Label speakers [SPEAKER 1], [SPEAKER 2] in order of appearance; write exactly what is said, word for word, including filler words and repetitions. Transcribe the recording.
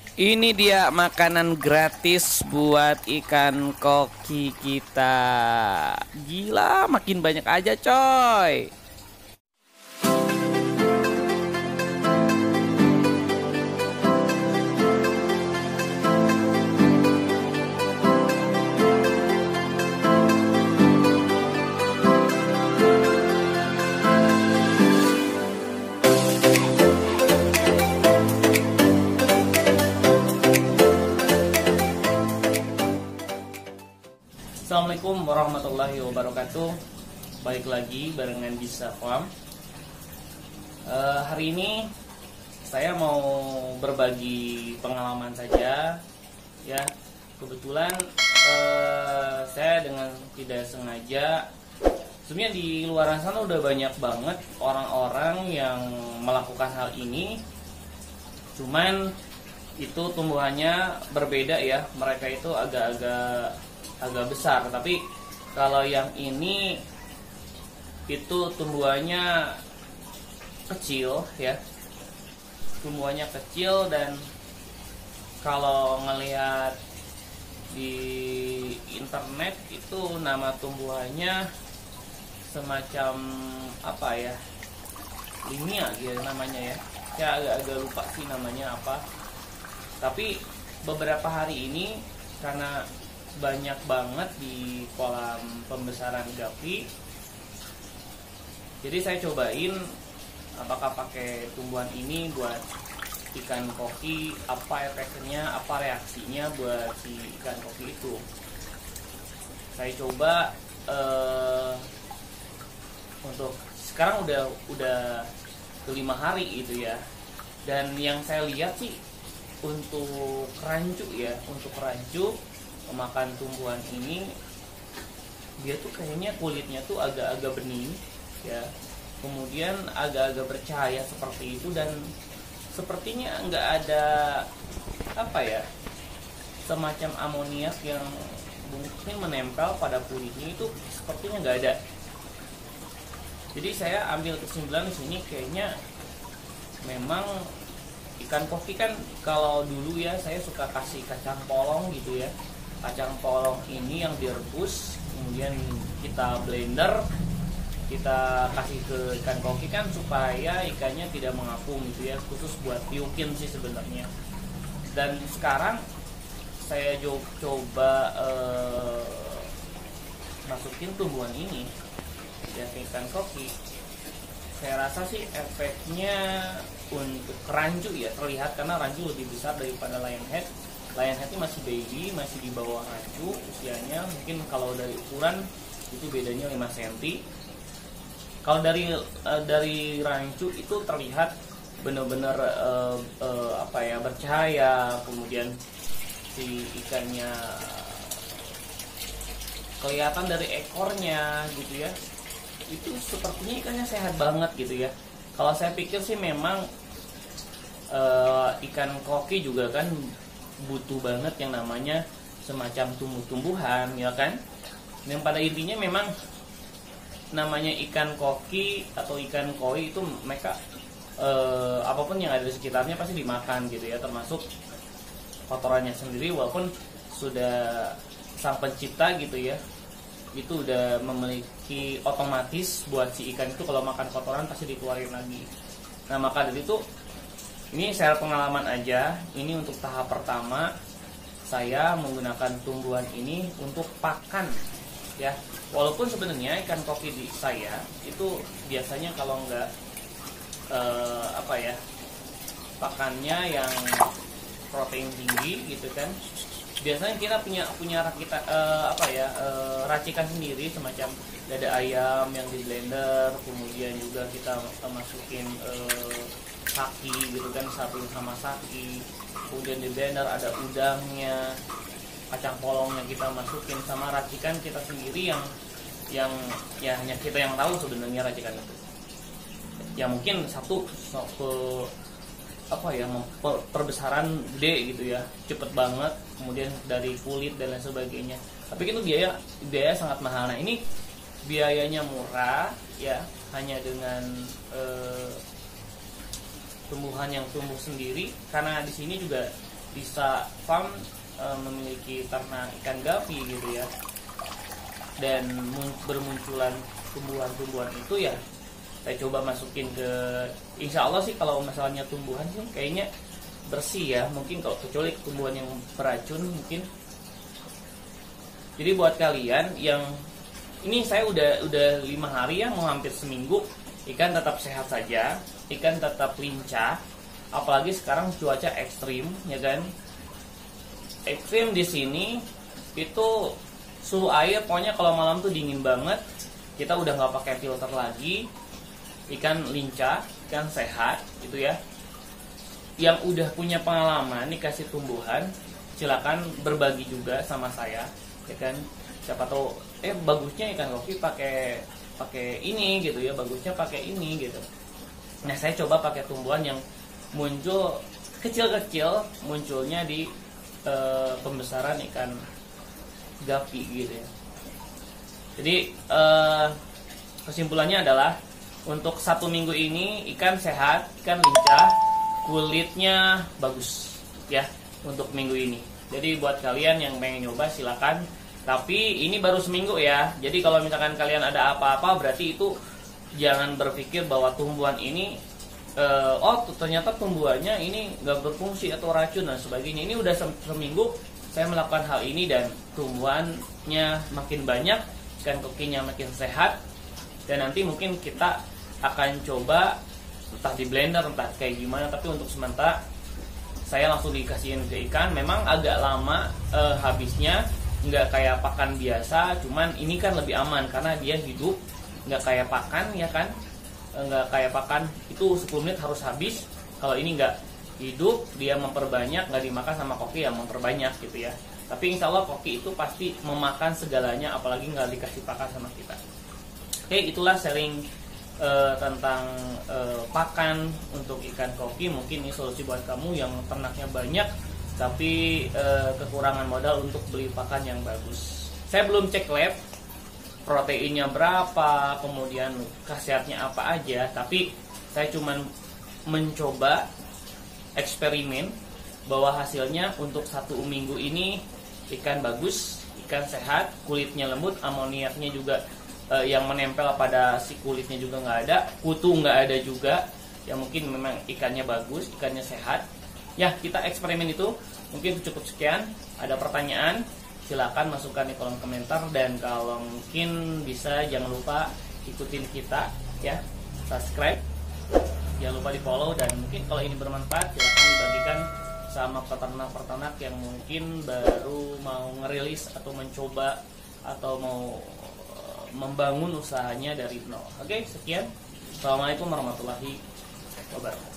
[SPEAKER 1] Ini dia makanan gratis buat ikan koki kita. Gila, makin banyak aja coy. Assalamualaikum warahmatullahi wabarakatuh. Balik lagi barengan Bisa Farm. uh, Hari ini saya mau berbagi pengalaman saja. Ya, kebetulan uh, saya dengan tidak sengaja, sebenarnya di luar sana udah banyak banget orang-orang yang melakukan hal ini. Cuman itu tumbuhannya berbeda ya. Mereka itu agak-agak agak besar, tapi kalau yang ini itu tumbuhannya kecil ya, tumbuhannya kecil. Dan kalau ngelihat di internet itu nama tumbuhannya semacam apa ya, linia gitu namanya ya. Saya agak-agak lupa sih namanya apa. Tapi beberapa hari ini karena banyak banget di kolam pembesaran gapi, jadi saya cobain apakah pakai tumbuhan ini buat ikan koki, apa efeknya, apa reaksinya buat si ikan koki itu. Saya coba eh, untuk sekarang udah udah kelima hari itu ya. Dan yang saya lihat sih untuk rancu ya, untuk rancu memakan tumbuhan ini, dia tuh kayaknya kulitnya tuh agak-agak bening ya, kemudian agak-agak bercahaya seperti itu, dan sepertinya nggak ada apa ya, semacam amoniak yang mungkin menempel pada kulitnya, itu sepertinya nggak ada. Jadi saya ambil kesimpulan di sini kayaknya memang ikan koki kan, kalau dulu ya saya suka kasih kacang polong gitu ya. Kacang polong ini yang direbus, kemudian kita blender, kita kasih ke ikan koki kan supaya ikannya tidak mengapung gitu ya, khusus buat piukin sih sebenarnya. Dan sekarang saya coba eh, masukin tumbuhan ini ya ke ikan koki. Saya rasa sih efeknya untuk rancu ya terlihat, karena rancu lebih besar daripada lionhead. Lionhead ini masih baby, masih di bawah rancu usianya. Mungkin kalau dari ukuran itu bedanya lima sentimeter. Kalau dari uh, dari rancu itu terlihat benar-benar uh, uh, apa ya, bercahaya. Kemudian si ikannya kelihatan dari ekornya gitu ya. Itu sepertinya ikannya sehat banget gitu ya. Kalau saya pikir sih memang uh, ikan koki juga kan butuh banget yang namanya semacam tumbuh-tumbuhan ya kan. Yang pada intinya memang namanya ikan koki atau ikan koi itu mereka eh, apapun yang ada di sekitarnya pasti dimakan gitu ya, termasuk kotorannya sendiri. Walaupun sudah sang pencipta gitu ya, itu udah memiliki otomatis buat si ikan itu kalau makan kotoran pasti dikeluarin lagi. Nah maka dari itu, ini share pengalaman aja. Ini untuk tahap pertama saya menggunakan tumbuhan ini untuk pakan ya. Walaupun sebenarnya ikan koki di saya itu biasanya kalau nggak eh, apa ya, pakannya yang protein tinggi gitu kan, biasanya kita punya punya kita eh, apa ya eh, racikan sendiri semacam dada ayam yang di blender, kemudian juga kita eh, masukin eh, saki gitu kan, satu sama saki, kemudian di blender ada udangnya, kacang polongnya kita masukin, sama racikan kita sendiri yang yang ya hanya kita yang tahu sebenarnya racikan itu. Ya mungkin satu ke apa ya, perbesaran gede gitu ya, cepet banget, kemudian dari kulit dan lain sebagainya. Tapi itu biaya biaya sangat mahal. Nah ini biayanya murah ya, hanya dengan eh, tumbuhan yang tumbuh sendiri, karena di sini juga bisa farm e, memiliki ternak ikan gapi gitu ya, dan bermunculan tumbuhan-tumbuhan itu ya saya coba masukin ke, insya Allah sih kalau masalahnya tumbuhan sih kayaknya bersih ya, mungkin kalau kecuali tumbuhan yang beracun mungkin. Jadi buat kalian yang ini, saya udah udah lima hari ya, mau hampir seminggu, ikan tetap sehat saja, ikan tetap lincah, apalagi sekarang cuaca ekstrim ya kan. Ekstrim di sini itu suhu air pokoknya kalau malam tuh dingin banget, kita udah nggak pakai filter lagi, ikan lincah, ikan sehat gitu ya. Yang udah punya pengalaman nih kasih tumbuhan, silakan berbagi juga sama saya ya kan. Siapa tahu eh bagusnya ikan koki pakai pakai ini gitu ya, bagusnya pakai ini gitu. Nah, saya coba pakai tumbuhan yang muncul kecil-kecil, munculnya di e, pembesaran ikan gapi gitu ya. Jadi e, kesimpulannya adalah untuk satu minggu ini ikan sehat, ikan lincah, kulitnya bagus ya untuk minggu ini. Jadi buat kalian yang pengen nyoba silakan. Tapi ini baru seminggu ya. Jadi kalau misalkan kalian ada apa-apa, berarti itu jangan berpikir bahwa tumbuhan ini uh, oh ternyata tumbuhannya ini nggak berfungsi atau racun dan sebagainya. Ini udah seminggu saya melakukan hal ini dan tumbuhannya makin banyak, ikan kokinya makin sehat, dan nanti mungkin kita akan coba entah di blender entah kayak gimana. Tapi untuk sementara saya langsung dikasihin ke ikan. Memang agak lama uh, habisnya, nggak kayak pakan biasa, cuman ini kan lebih aman karena dia hidup, nggak kayak pakan ya kan, nggak kayak pakan itu sepuluh menit harus habis. Kalau ini nggak hidup, dia memperbanyak, nggak dimakan sama koki yang memperbanyak gitu ya. Tapi insya Allah koki itu pasti memakan segalanya, apalagi nggak dikasih pakan sama kita. Oke, itulah sharing uh, tentang uh, pakan untuk ikan koki. Mungkin ini solusi buat kamu yang ternaknya banyak tapi e, kekurangan modal untuk beli pakan yang bagus. Saya belum cek lab proteinnya berapa, kemudian khasiatnya apa aja, tapi saya cuma mencoba eksperimen bahwa hasilnya untuk satu minggu ini ikan bagus, ikan sehat, kulitnya lembut, amoniaknya juga e, yang menempel pada si kulitnya juga nggak ada, kutu nggak ada juga, ya mungkin memang ikannya bagus, ikannya sehat. Ya, kita eksperimen itu. Mungkin cukup sekian. Ada pertanyaan, silakan masukkan di kolom komentar. Dan kalau mungkin bisa jangan lupa ikutin kita ya, subscribe, jangan lupa di follow. Dan mungkin kalau ini bermanfaat, silakan dibagikan sama peternak-peternak yang mungkin baru mau ngerilis atau mencoba atau mau membangun usahanya dari nol. Oke, sekian. Assalamualaikum warahmatullahi wabarakatuh.